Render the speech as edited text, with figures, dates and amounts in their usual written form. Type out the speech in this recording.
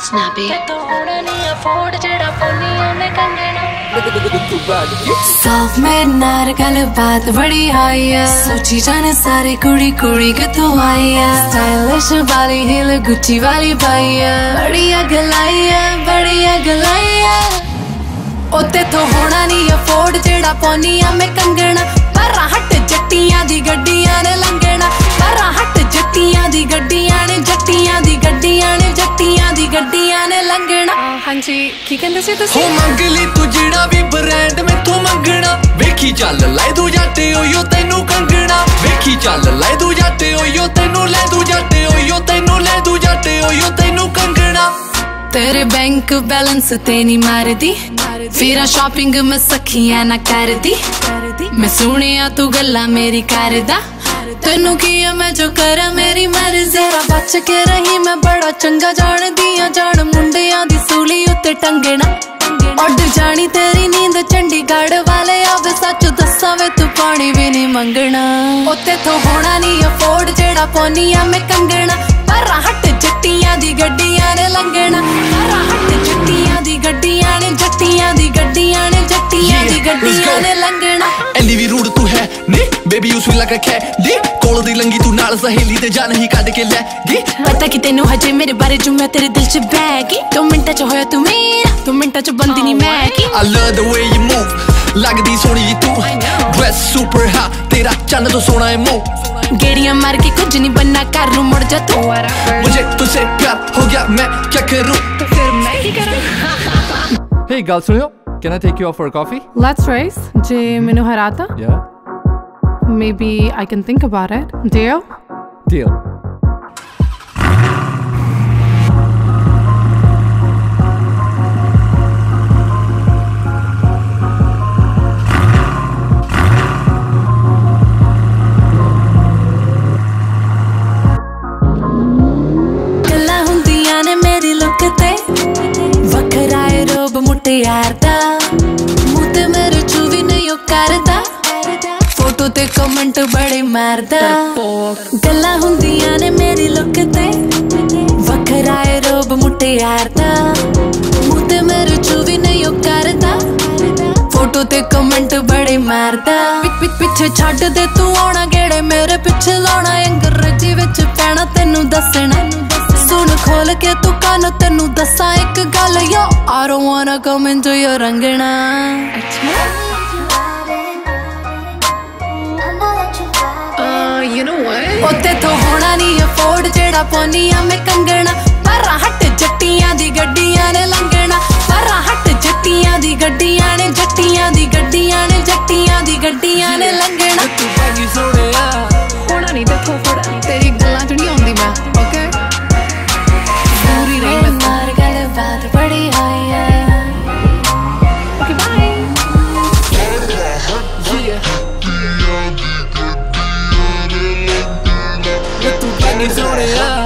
Snappy साफ मेरे नार गल बात बड़ी आई है सोची जाने सारे कुड़ी कुड़ी कितों आई है स्टाइलिश वाली हिल गुच्ची वाली पाई है बढ़िया गलाई है ओते तो होना नहीं अफोर्ड जेड़ा पौनी आ मैं कंगना पर हट जट्टियां दी गड्डियां ने लंघना पर हट जट्टियां दी गड्डियां ने जट्टियां दी गड्डियां ने जट्टियां दी गड्डियां ने लंघना। हाँ जी की कहंदे सी तुसी? हो मंग ली तू जेड़ा भी ब्रांड मैथों मंगना वेखी चल लाई तू जाटे ओयो तैनू कंगना वेखी चल लाई तू जाटे ओयो तैनू लै तू जाटे ओयो तैनू लै तू जाटे ओयो तैनू कंगना। तेरे बैंक बैलेंस ते नहीं मारदी फिर शॉपिंग में सखियां ना करदी मैं सुनिया तू गल्ला मेरी करदा तेनू की मैं जो करा मेरी मर्जी जरा बच के रही मैं बड़ा चंगा जान दिया जान मुंडियां दी सूली उत्ते टंगना उड़ जानी तेरी नींद चंडीगढ़ वाले आवे सच दसा वे तू पानी भी नहीं मंगना उत्ते तो होना नहीं अफोर्ड जेड़ा पौनी आ मैं कंगना पर हट जट्टियां दी गड्डियां ने लंघना पर हट जट्टियां दी गड्डियां ने जट्टियां दी गड्डियां ने जट्टियां दी गड्डियां ने लंघना। एनी भी रूड तू है नी baby you sweet like a candy कोल दी लंगी तू नाल सहेली ते जान ही कढ के ले गी पता कि तेनू हजे मेरे बारे जो मैं तेरे दिल च बह गई 2 मिनटां च होया तू मेरा 2 मिनटां च बंदी नहीं मैं की I love the way you move लगदी सोहनी जी तू ड्रेस सुपर हॉट तेरा चन्न तो सोना है मुंह गेड़ियां मार के कुछ नहीं बनना कर लूं मुड़ जा तू मुझे तुझसे प्यार हो गया मैं क्या करूं तो फिर मैं की करूं। Hey girl सुनियो can I take you out for a coffee? Let's race जे मैनू हराता Yeah. maybe I can think about it. Deal? Deal. यार दा मुँह ते मेरे चू भी नहीं करदा फोटो ते कमेंट बड़े मारदा गल्लां हुंदियां ने मेरी लुक ते वखरा है रोब मुट्टे यार दा मुँह ते मेरे चू भी नहीं करदा फोटो ते कमेंट बड़े मारदा पिछे छड्ड दे तू आना गेड़े मेरे पिछे लाना अंग्रेजी विच पैना तेनू दसना सुन खोल के तू कान तेनू दसा एक गल यो I don't wanna come into your Rangana You know what? ओते तो होना नहीं अफोर्ड जेड़ा पौनी आ मैं कंगना पर हट जट्टियां दी गड्डियां ने लंघना पर हट जट्टियां दी गड्डियां ने जट्टियां दी गड्डियां ने जट्टियां दी गड्डियां ने लंघना। तू बागी सोहणिया होना नहीं देखो फड़ा तेरी गल्लां च नहीं आउंदी मैं ओके पूरी रही मैं मार गल बात बड़ी आई है ओके बाय तू बागी सोहणिया